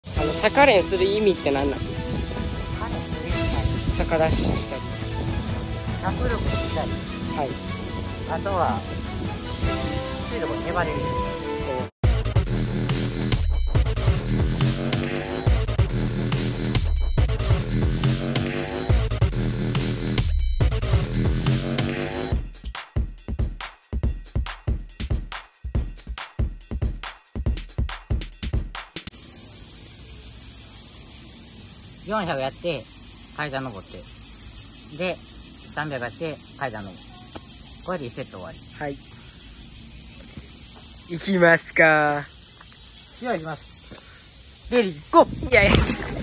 逆練する意味って何なの？逆ダッシュしたり。 脚力したり。 はい。 あとは、きついところに粘れる。400やって階段登って、で300やって階段登る。これで1セット終わり。 はい。行きますか。 では行きます。レディーゴー。 いやいや。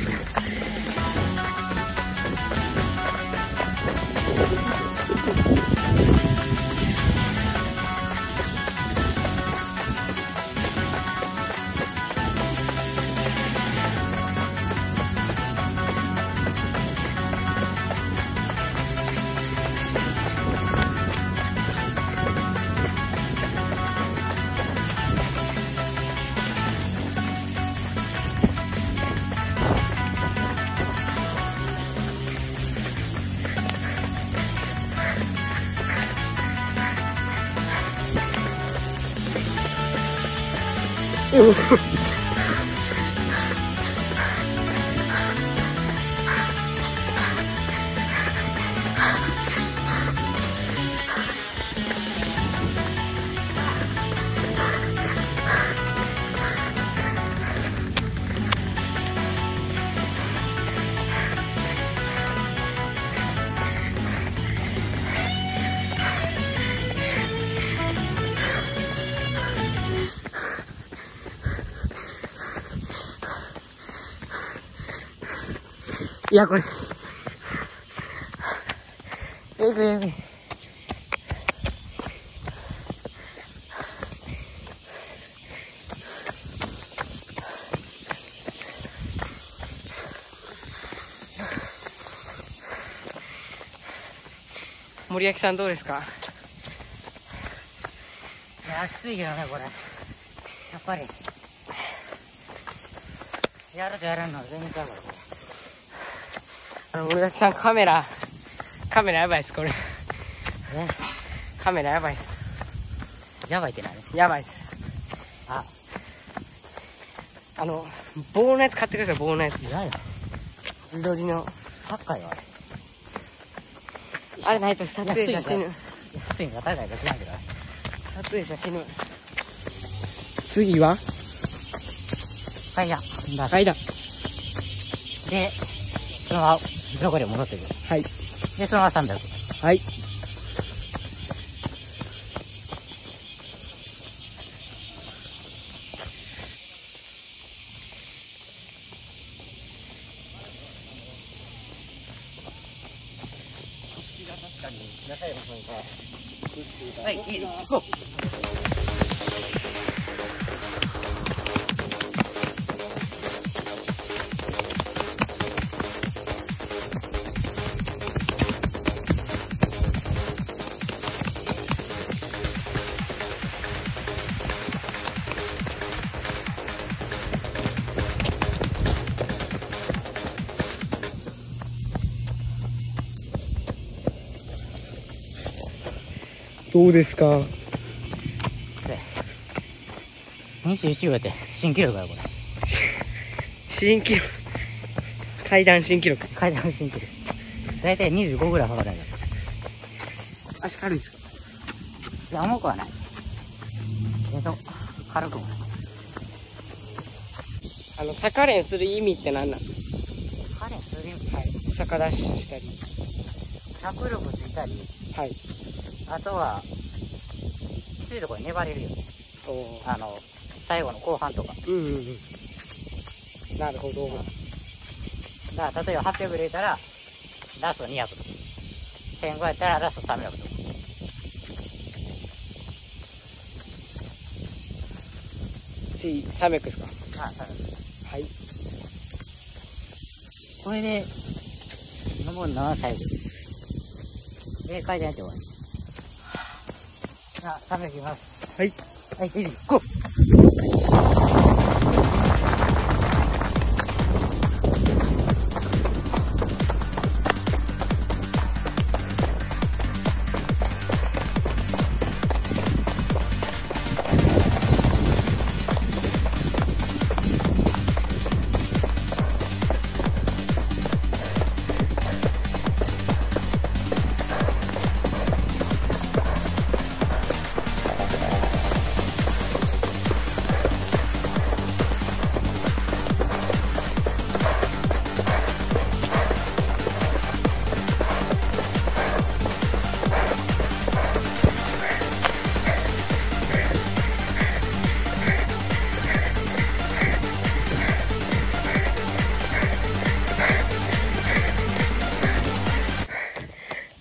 いや、これ。えぐい。森脇さんどうですか？ いや、きついけどね、これ。やっぱり。やるとやらんの全然ちゃうから、これ。 森脇さん、カメラやばいです、これ。カメラやばいです。 やばいってない？ やばいです。棒のやつ買ってください、棒のやつ。 いやよ。 自撮りの。 高いわ、 あれないと撮影者死ぬ。 安いんか高いか知らんけど。 撮影者死ぬ。次は階段。 階段。 で、そのまま、どこで戻ってくる。 はい。 で、そのまま300。 はい。 はい、いいです。ゴー。 どうですか 21秒やって新記録だよこれ。 新記録。階段新記録。 階段新記録。だいたい25ぐらい幅だよ。 足軽いですか？いや、重くはない。軽くもない。 逆練する意味って何なの？ 逆練する意味？ はい。逆ダッシュしたり。 脚力ついたり。 はい。 あとは、きついところに粘れるよね。最後の後半とか。 なるほど。 だから、例えば800入れたら、ラスト200とか。1500やったらラスト300とか。 次、300ですか？ あ、300。 はい。 これで、登るのは最後。で、階段やって終わり。300いきます。 はい。 はい、いいです。ゴー。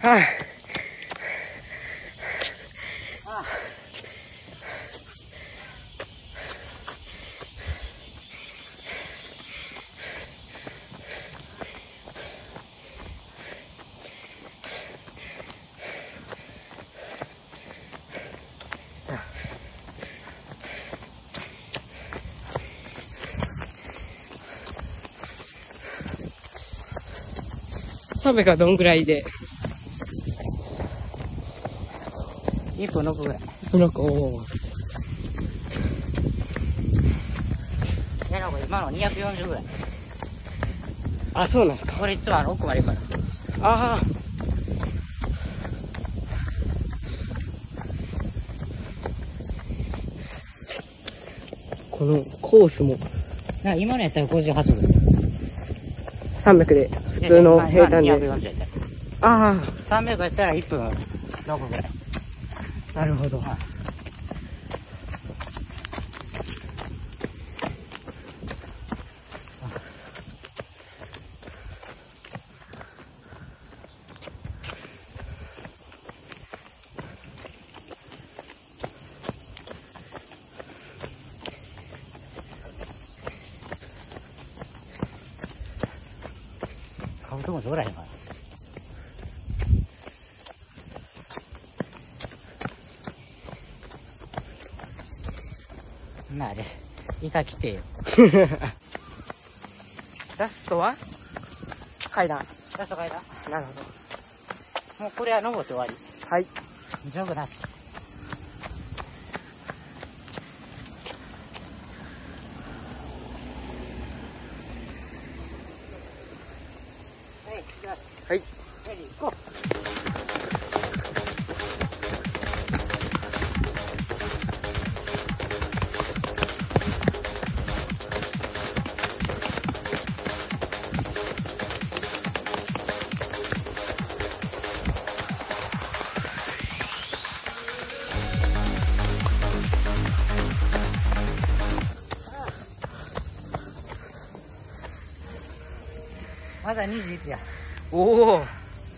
はい。300がどんぐらいで 1分6分ぐらい。 なんか、おお。 なんか今の240ぐらい。 あ、そうなんですか。 これいつも奥まで行くから。 ああ。このコースもなんか今のやったら58分。 300で普通の平坦で。 240やったら。 ああ、 300やったら1分6分ぐらい。 なるほど。 カブトムシおらへんから。なあれ、イカ来てよ。 ラストは階段。 ラスト階段。 なるほど。 もうこれは登って終わり。 はい。 ジョグなし。はい、じゃあ、 はい。 レディー、ゴー。まだ21や。 おお。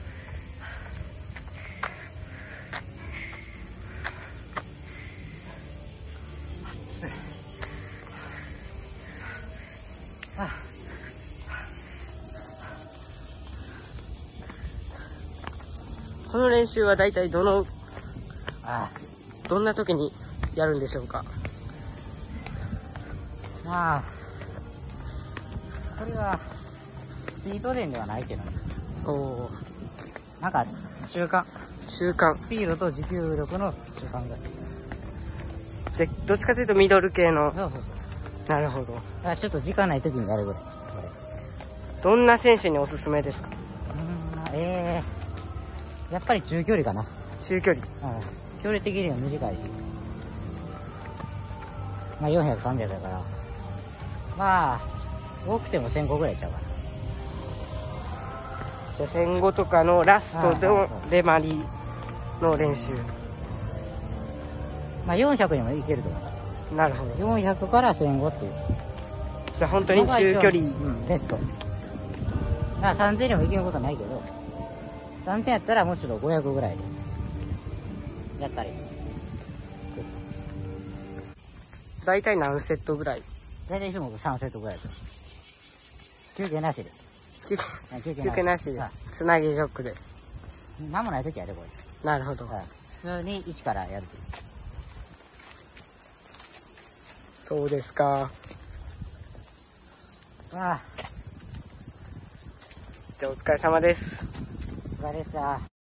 この練習はだいたいどんな時にやるんでしょうか。 まあ、これはスピード練ではないけどね。 おお。 なんか中間、 習慣。 スピードと持久力の中間ぐらい。 で、どっちかというとミドル系の。 そうそうそう。 なるほど。 だからちょっと時間ない時にやるぐらい。こどんな選手におすすめですか。 れ。やっぱり中距離かな。 中距離。 距離的には短いし。まあ400、300だから。まあ、多くても1000個ぐらいちゃうかな。 じゃあ1500とかのラストのレマリの練習。 まあ400にもいけると思う。 なるほど。 400から1500っていう。 じゃあ本当に中距離。 ベスト。だから3000にもいけることないけど、3000やったらもうちょっと500ぐらいでやったり。 大体何セットぐらい。 大体いつも3セットぐらいと。休憩なしで。 休憩なしで。つなぎジョックで。 なんもない時やで、これ。 なるほど。 普通に1からやる。 そうですか。 ああ。 じゃあお疲れ様です。 お疲れでした。